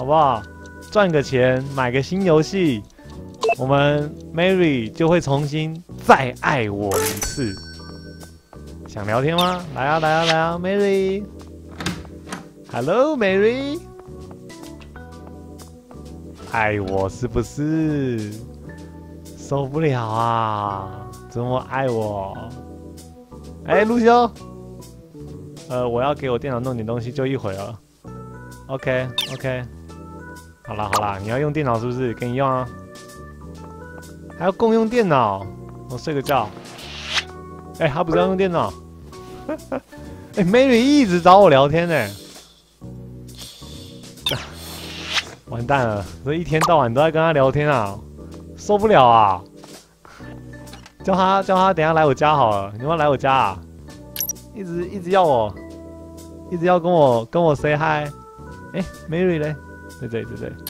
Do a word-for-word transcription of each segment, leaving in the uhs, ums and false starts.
好不好？赚个钱，买个新游戏，我们 Mary 就会重新再爱我一次。想聊天吗？来啊，来啊，来啊 ，Mary。Hello Mary， 爱我是不是？受不了啊！怎么爱我？哎、欸，陆修，呃，我要给我电脑弄点东西，就一会儿。OK OK， 好啦好啦，你要用电脑是不是？给你用啊。还要共用电脑，我睡个觉。哎、欸，他不是要用电脑。哎、欸、，Mary 一直找我聊天呢、欸。完蛋了，这一天到晚都在跟他聊天啊，受不了啊！叫他叫他等一下来我家好了，你要不要来我家啊？一直一直要我，一直要跟我跟我 say hi。哎、欸、，Mary 嘞？对对对对，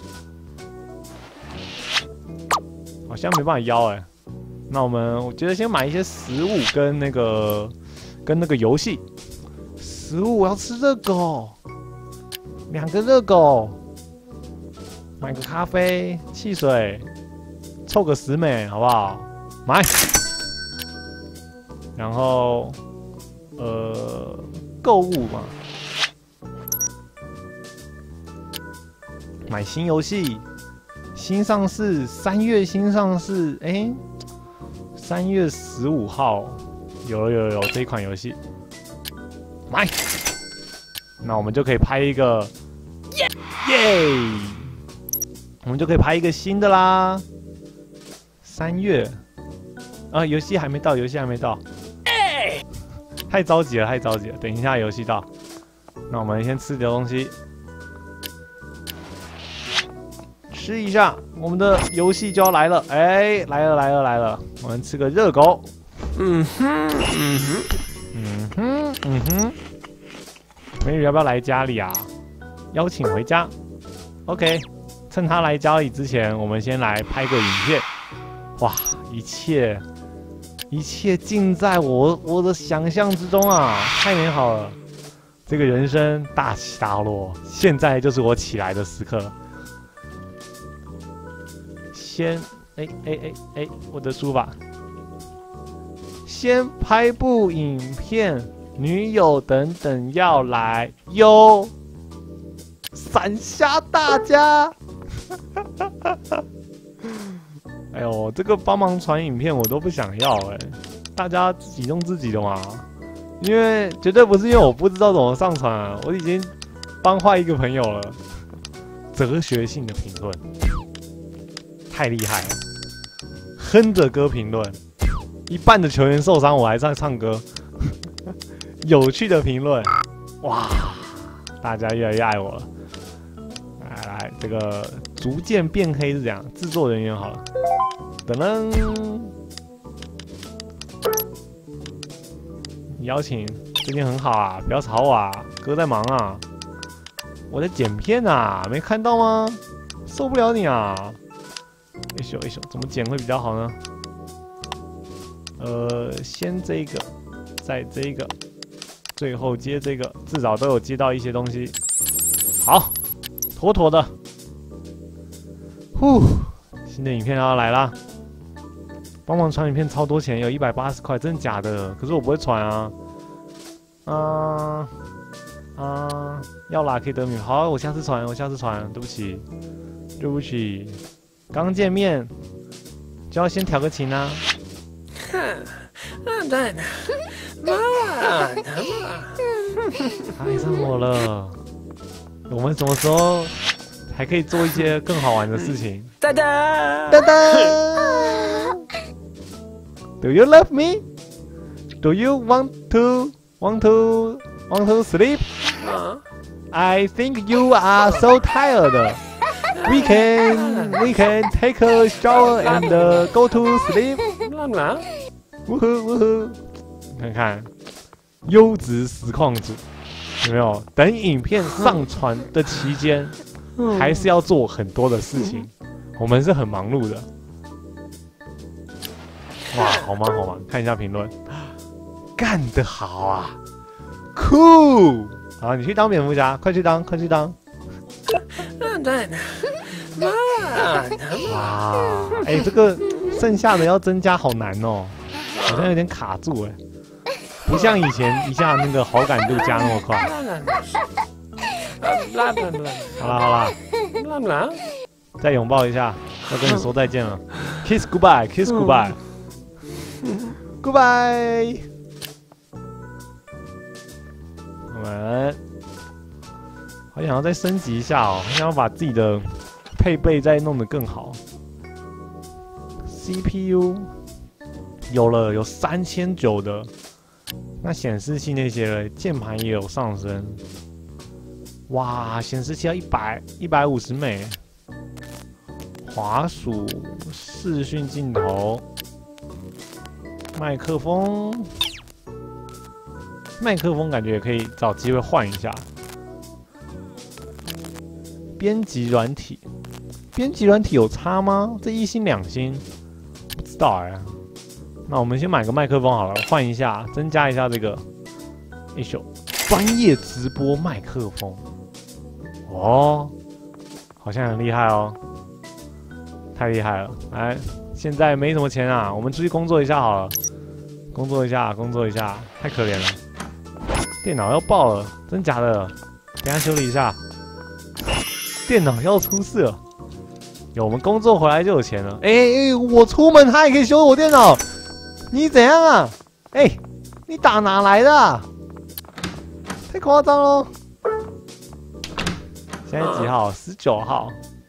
好像没办法邀哎、欸。那我们我觉得先买一些食物跟那个跟那个游戏。食物我要吃热狗，两个热狗。买个咖啡、汽水，凑个十美，好不好？买。然后，呃，购物嘛，买新游戏，新上市，三月新上市，哎、欸，三月十五号，有有有这一款游戏，买。那我们就可以拍一个，耶耶！我们就可以拍一个新的啦。三月，啊，游戏还没到，游戏还没到，欸、太着急了，太着急了。等一下游戏到，那我们先吃点东西，吃一下，我们的游戏就要来了。哎、欸，来了来了来了，我们吃个热狗。嗯哼，嗯哼，嗯哼，嗯哼。美女要不要来家里啊？邀请回家。OK。趁他来家里之前，我们先来拍个影片。哇，一切一切尽在我我的想象之中啊，太美好了！这个人生大起大落，现在就是我起来的时刻。先，哎哎哎哎，我的书吧。先拍部影片，女友等等要来哟，闪瞎大家！哎呦，这个帮忙传影片我都不想要哎、欸，大家自己弄自己的嘛，因为绝对不是因为我不知道怎么上传啊，我已经帮坏一个朋友了。哲学性的评论，太厉害了，哼着歌评论，一半的球员受伤我还在唱歌，有趣的评论，哇，大家越来越爱我了。来来，这个逐渐变黑是这样，制作人员好了。噔噔，邀请最近很好啊，不要吵我啊，哥在忙啊，我在剪片啊，没看到吗？受不了你啊！一宿一宿，怎么剪会比较好呢？呃，先这个，再这个，最后接这个，至少都有接到一些东西。好。妥妥的，呼，新的影片要来啦！帮忙传影片超多钱，有一百八十块，真的假的？可是我不会传啊，啊啊，要啦，可以得名。好，我下次传，我下次传。对不起，对不起，刚见面就要先调个情啊！爱上我了。我们什么时候还可以做一些更好玩的事情？哒哒哒哒 ！Do you love me? Do you want to want to want to sleep? I think you are so tired. We can we can take a shower and go to sleep. 呜呼呜呼！看看，优质实况组。有没有？等影片上传的期间，还是要做很多的事情。我们是很忙碌的。哇，好忙好忙！看一下评论，干得好啊，酷！好，你去当蝙蝠侠，快去当，快去当。 慢，慢。 哇，哎、欸，这个剩下的要增加好难哦，好像有点卡住哎，不像以前一下那个好感度加那么快。好啦好啦，再拥抱一下，要跟你说再见了 ，kiss goodbye，kiss goodbye，goodbye。我们好想要再升级一下哦，好想要把自己的配备再弄得更好。C P U 有了，有三千九的，那显示器那些了，键盘也有上升。哇，显示器要一百一百五十美，滑鼠、视讯镜头、麦克风，麦克风感觉也可以找机会换一下。编辑软体，编辑软体有差吗？这一星两星，不知道哎、欸。那我们先买个麦克风好了，换一下，增加一下这个。一宿专业直播麦克风。哦，好像很厉害哦，太厉害了！来，现在没什么钱啊，我们出去工作一下好了，工作一下，工作一下，太可怜了。电脑要爆了，真假的？等一下修理一下。电脑要出事了，有我们工作回来就有钱了。哎、欸、哎、欸，我出门他也可以修我电脑，你怎样啊？哎、欸，你打哪来的、啊？太夸张了。现在几号？十九号。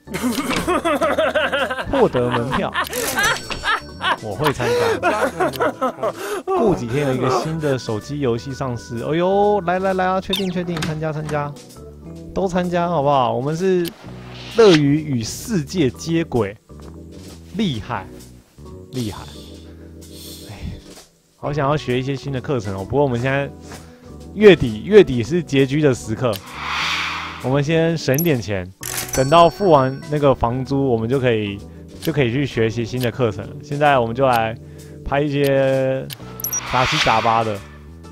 获得门票，我会参加。过几天有一个新的手机游戏上市，哎呦，来来来啊，确定确定，参加参加，都参加好不好？我们是乐于与世界接轨，厉害厉害。哎，好想要学一些新的课程哦。不过我们现在月底月底是拮据的时刻。我们先省点钱，等到付完那个房租，我们就可以就可以去学习新的课程了。现在我们就来拍一些杂七杂八的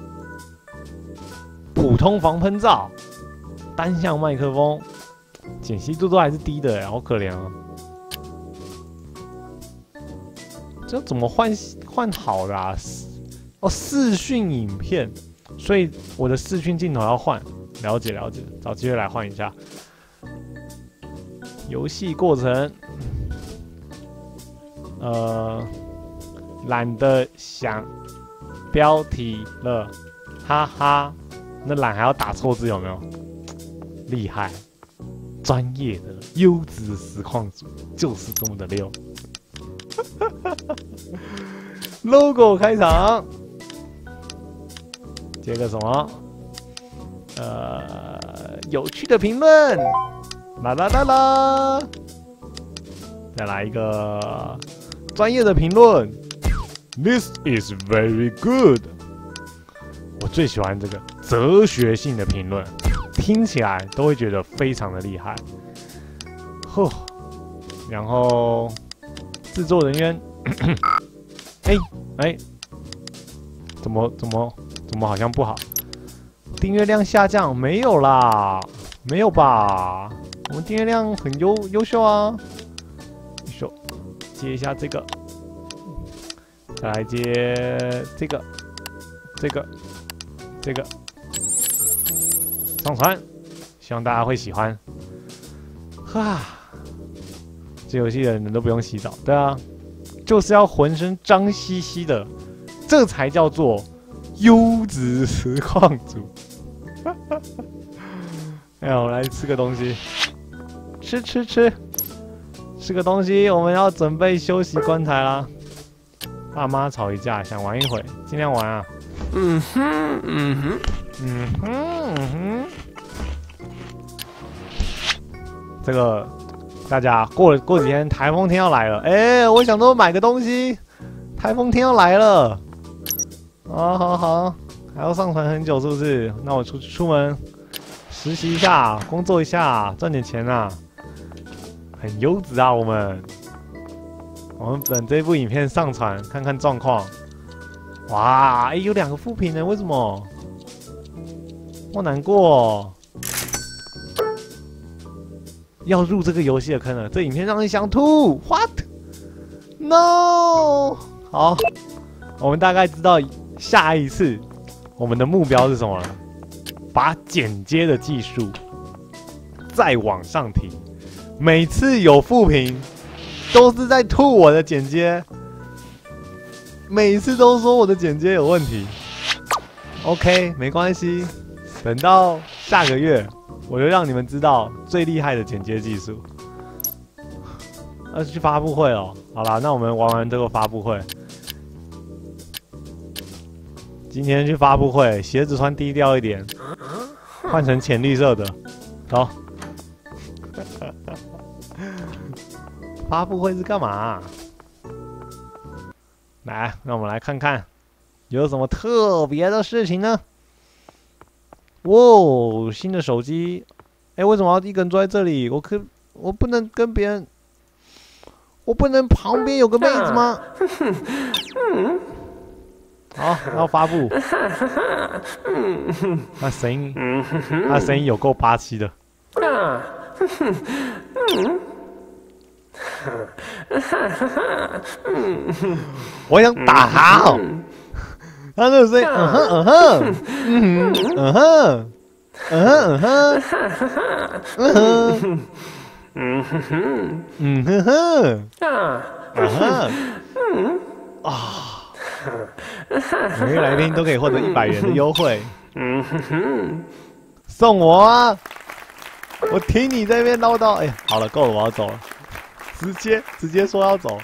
普通防喷罩、单向麦克风，解析度都还是低的哎，好可怜啊！这怎么换换好的啊？哦，视讯影片，所以我的视讯镜头要换。了解了解，找机会来换一下。游戏过程，呃，懒得想标题了，哈哈。那懒还要打错字有没有？厉害，专业的优质实况组就是这么的溜。logo 开场，接个什么？呃，有趣的评论，啦啦啦啦，再来一个专业的评论 ，This is very good。我最喜欢这个哲学性的评论，听起来都会觉得非常的厉害。呵，然后制作人员，哎哎、欸欸，怎么怎么怎么好像不好？订阅量下降没有啦，没有吧？我们订阅量很优优秀啊！优秀，接一下这个，再来接这个，这个，这个，上传，希望大家会喜欢。哈，这游戏的人都不用洗澡，对啊，就是要浑身脏兮兮的，这才叫做优质实况组。哎呀，我来吃个东西，吃吃吃，吃个东西，我们要准备休息观台啦。爸妈吵一架，想玩一会，尽量玩啊。嗯哼，嗯哼，嗯哼，嗯哼。这个大家过过几天台风天要来了，哎、欸，我想说买个东西，台风天要来了。好好好。还要上传很久是不是？那我出出门实习一下，工作一下，赚点钱啊！很优质啊，我们。我们等这部影片上传，看看状况。哇，哎、欸，有两个负评呢，为什么？我难过、哦。 要入这个游戏的坑了。这影片让人想吐 ，what？ No！ 好，我们大概知道下一次我们的目标是什么了，把剪接的技术再往上提。每次有负评，都是在吐我的剪接，每次都说我的剪接有问题。OK， 没关系，等到下个月，我就让你们知道最厉害的剪接技术。要去发布会哦，好啦，那我们玩完这个发布会。今天去发布会，鞋子穿低调一点，换成浅绿色的。走。发布会是干嘛啊？来，让我们来看看有什么特别的事情呢？哇，新的手机！哎，为什么要一个人坐在这里？我可我不能跟别人。我不能旁边有个妹子吗？好，要发布。那声音，那声音有够霸气的。我想打他哦。他那个声音，嗯哼嗯哼，嗯哼嗯哼，嗯哼嗯哼，嗯哼。嗯哼哼，嗯哼哼，啊，嗯哼，啊，每个来宾都可以获得一百元的优惠。嗯哼哼，送我啊！我听你在那边唠叨，哎呀，好了，够了，我要走了。直接直接说要走，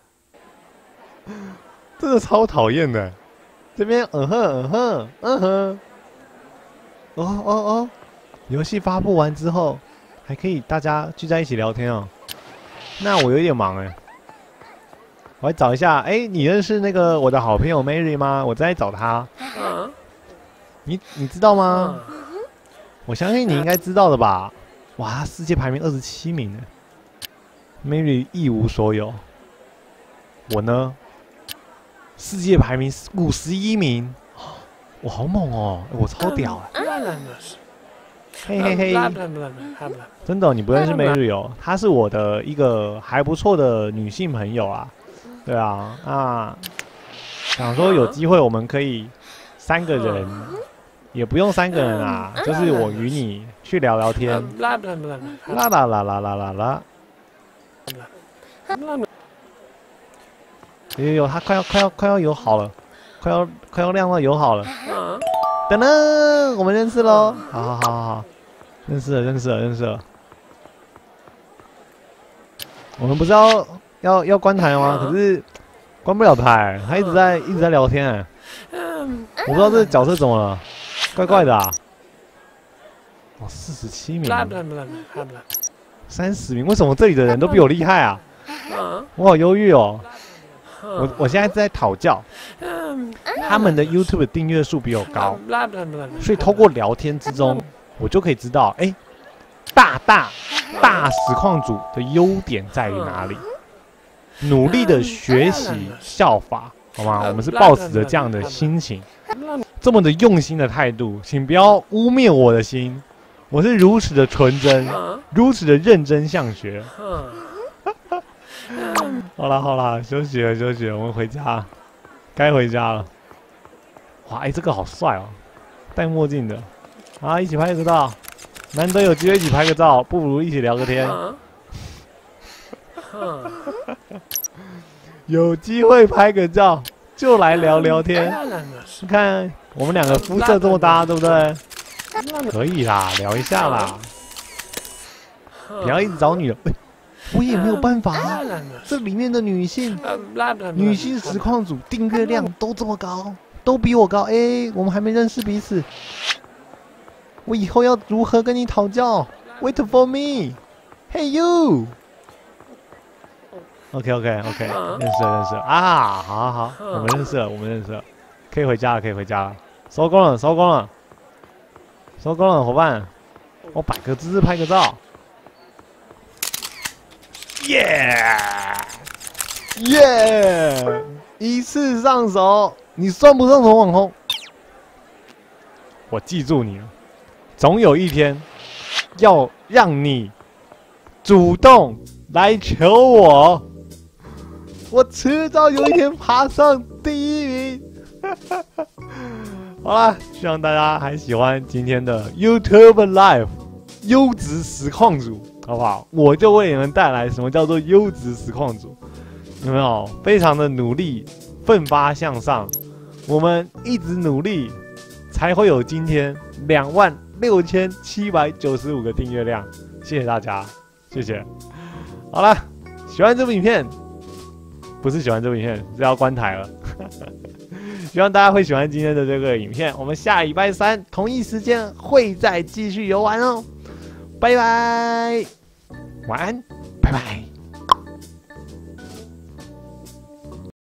真的超讨厌的。这边嗯哼嗯哼嗯哼，哦哦哦，游戏发布完之后。还可以大家聚在一起聊天哦。那我有点忙哎，我来找一下。哎，你认识那个我的好朋友 Mary 吗？我在找她。你你知道吗？我相信你应该知道的吧。哇，她世界排名二十七名呢 ，Mary 一无所有。我呢，世界排名五十一名。我好猛哦，我超屌哎。嘿嘿嘿，真的、哦，你不认识 Mary 哦？她是我的一个还不错的女性朋友啊。对啊，那想说有机会我们可以三个人，也不用三个人啊，就是我与你去聊聊天。啦啦啦啦啦啦啦。有有有，他快要快要快要友好了，快要快要亮到友好了。等等，我们认识喽！好好好好好，认识了认识了认识了。我们不是要要要关台吗？可是关不了台，他一直在一直在聊天哎。我不知道这个角色怎么了，怪怪的啊。哦，四十七名，三十名，为什么这里的人都比我厉害啊？我好忧郁哦。我我现在在讨教，他们的 YouTube 订阅数比我高，所以透过聊天之中，我就可以知道，哎，大大大实况组的优点在于哪里？努力的学习效法，好吗？我们是抱持着这样的心情，这么的用心的态度，请不要污蔑我的心，我是如此的纯真，如此的认真向学。好啦好啦，休息了休息了，我们回家，该回家了。哇，哎、欸，这个好帅哦，戴墨镜的，啊，一起拍个照，难得有机会一起拍个照，不如一起聊个天。有机会拍个照，就来聊聊天。你看我们两个肤色这么搭，对不对？可以啦，聊一下啦，不要一直找女人。欸我也没有办法啊，这里面的女性，女性实况组订阅量都这么高，都比我高。哎、欸，我们还没认识彼此，我以后要如何跟你讨教 ？Wait for me, hey you. OK OK OK， 认识了认识了啊，好好好，我们认识了我们认识了，可以回家了可以回家了，收工了收工了，收工了伙伴，我摆个姿势拍个照。耶耶！一次上手，你算不上什么网红。我记住你了，总有一天要让你主动来求我，我迟早有一天爬上第一名。好啦，希望大家还喜欢今天的 YouTube Live 优质实况组，好不好？我就为你们带来什么叫做优质实况组，有没有？非常的努力，奋发向上，我们一直努力，才会有今天两万六千七百九十五个订阅量。谢谢大家，谢谢。好了，喜欢这部影片，不是喜欢这部影片，是要关台了。希望大家会喜欢今天的这个影片，我们下礼拜三同一时间会再继续游玩哦，拜拜，晚安，拜拜。